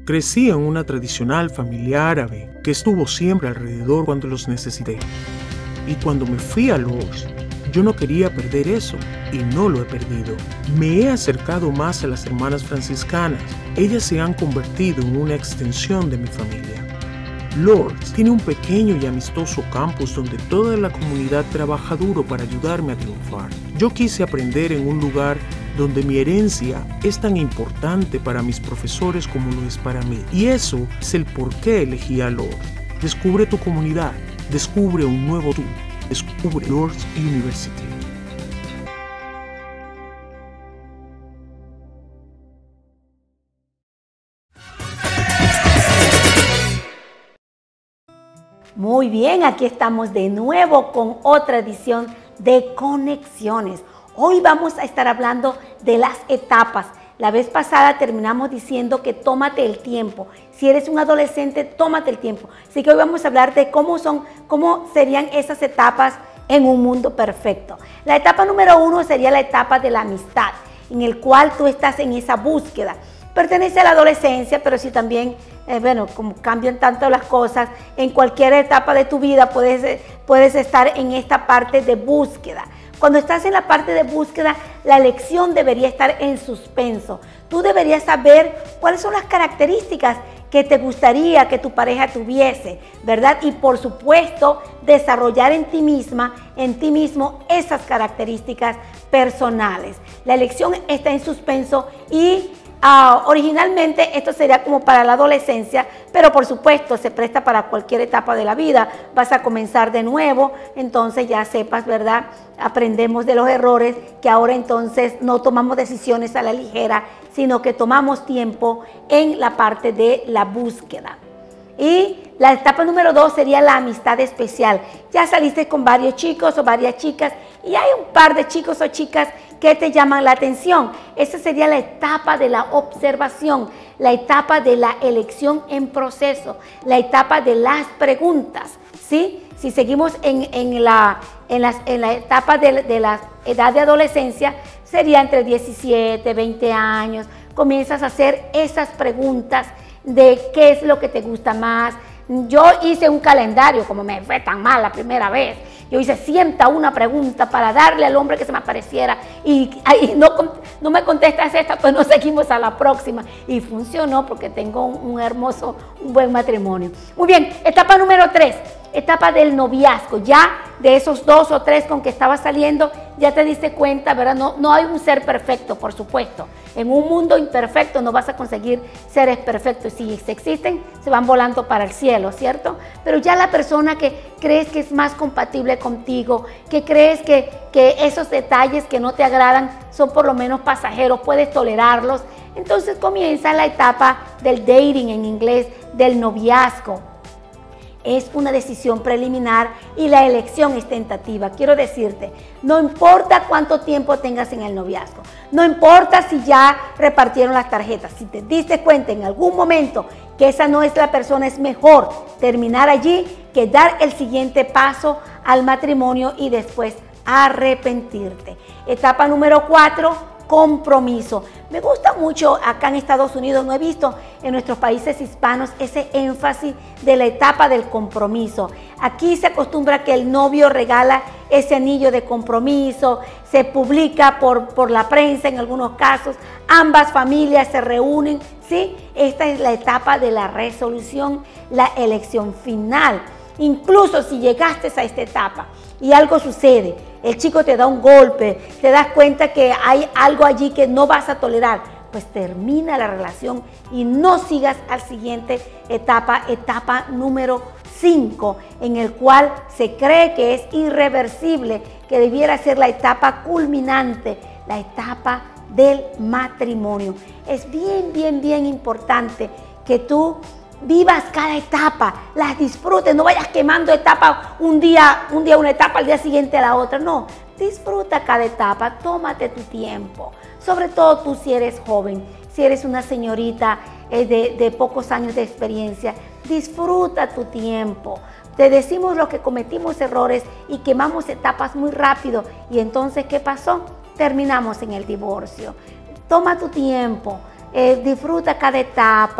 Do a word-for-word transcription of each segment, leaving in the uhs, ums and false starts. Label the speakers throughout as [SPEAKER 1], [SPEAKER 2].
[SPEAKER 1] Crecí en una tradicional familia árabe que estuvo siempre alrededor cuando los necesité. Y cuando me fui a Lourdes, yo no quería perder eso, y no lo he perdido. Me he acercado más a las hermanas franciscanas. Ellas se han convertido en una extensión de mi familia. Lourdes tiene un pequeño y amistoso campus donde toda la comunidad trabaja duro para ayudarme a triunfar. Yo quise aprender en un lugar donde mi herencia es tan importante para mis profesores como lo es para mí. Y eso es el por qué elegí a Lourdes. Descubre tu comunidad, descubre un nuevo tú, descubre Lourdes University.
[SPEAKER 2] Muy bien, aquí estamos de nuevo con otra edición de Conexiones. Hoy vamos a estar hablando de las etapas. La vez pasada terminamos diciendo que tómate el tiempo. Si eres un adolescente, tómate el tiempo. Así que hoy vamos a hablar de cómo son, cómo serían esas etapas en un mundo perfecto. La etapa número uno sería la etapa de la amistad, en el cual tú estás en esa búsqueda. Pertenece a la adolescencia, pero sí también, eh, bueno, como cambian tanto las cosas, en cualquier etapa de tu vida puedes, puedes estar en esta parte de búsqueda. Cuando estás en la parte de búsqueda, la elección debería estar en suspenso. Tú deberías saber cuáles son las características que te gustaría que tu pareja tuviese, ¿verdad? Y por supuesto, desarrollar en ti misma, en ti mismo, esas características personales. La elección está en suspenso y Uh, originalmente esto sería como para la adolescencia, pero por supuesto se presta para cualquier etapa de la vida. Vas a comenzar de nuevo, entonces ya sepas, ¿verdad? Aprendemos de los errores, que ahora entonces no tomamos decisiones a la ligera, sino que tomamos tiempo en la parte de la búsqueda. Y la etapa número dos sería la amistad especial. Ya saliste con varios chicos o varias chicas y hay un par de chicos o chicas que te llaman la atención. Esa sería la etapa de la observación, la etapa de la elección en proceso, la etapa de las preguntas, ¿sí? Si seguimos en, en, la, en, las, en la etapa de, de la edad de adolescencia, sería entre diecisiete, veinte años. Comienzas a hacer esas preguntas de qué es lo que te gusta más. Yo hice un calendario, como me fue tan mal la primera vez. Yo hice ciento una pregunta para darle al hombre que se me apareciera y, y no, no me contestas esta, pues no seguimos a la próxima. Y funcionó porque tengo un, un hermoso, un buen matrimonio. Muy bien, etapa número tres, etapa del noviazgo. Ya de esos dos o tres con que estabas saliendo, ya te diste cuenta, ¿verdad? No, no hay un ser perfecto, por supuesto. En un mundo imperfecto no vas a conseguir seres perfectos. Si existen, se van volando para el cielo, ¿cierto? Pero ya la persona que crees que es más compatible contigo, que crees que, que esos detalles que no te agradan son por lo menos pasajeros, puedes tolerarlos. Entonces comienza la etapa del dating en inglés, del noviazgo. Es una decisión preliminar y la elección es tentativa. Quiero decirte, no importa cuánto tiempo tengas en el noviazgo, no importa si ya repartieron las tarjetas, si te diste cuenta en algún momento que esa no es la persona, es mejor terminar allí que dar el siguiente paso al matrimonio y después arrepentirte. Etapa número cuatro, compromiso. Me gusta mucho acá en Estados Unidos, no he visto en nuestros países hispanos ese énfasis de la etapa del compromiso. Aquí se acostumbra que el novio regala ese anillo de compromiso, se publica por, por la prensa en algunos casos, ambas familias se reúnen, ¿sí? Esta es la etapa de la resolución, la elección final. Incluso si llegaste a esta etapa y algo sucede, el chico te da un golpe, te das cuenta que hay algo allí que no vas a tolerar, pues termina la relación y no sigas a la siguiente etapa, etapa número cinco, en el cual se cree que es irreversible, que debiera ser la etapa culminante, la etapa del matrimonio. Es bien, bien, bien importante que tú vivas cada etapa, las disfrutes, no vayas quemando etapas, un día, un día una etapa, al día siguiente la otra, no, disfruta cada etapa, tómate tu tiempo, sobre todo tú si eres joven, si eres una señorita eh, de, de pocos años de experiencia, disfruta tu tiempo. Te decimos los que cometimos errores y quemamos etapas muy rápido y entonces ¿qué pasó? Terminamos en el divorcio. Toma tu tiempo. Eh, disfruta cada etapa,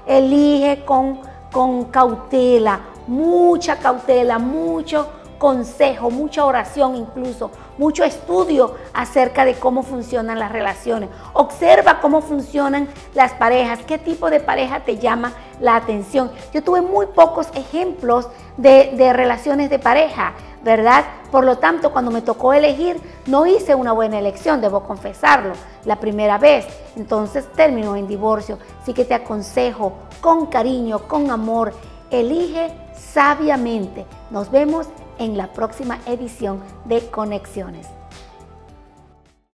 [SPEAKER 2] Elige con, con cautela, mucha cautela, mucho consejo, mucha oración incluso, mucho estudio acerca de cómo funcionan las relaciones. Observa cómo funcionan las parejas, qué tipo de pareja te llama la atención. Yo tuve muy pocos ejemplos de, de relaciones de pareja, ¿verdad? Por lo tanto, cuando me tocó elegir, no hice una buena elección, debo confesarlo, la primera vez. Entonces terminó en divorcio. Así que te aconsejo con cariño, con amor, elige sabiamente. Nos vemos en la próxima edición de Conexiones.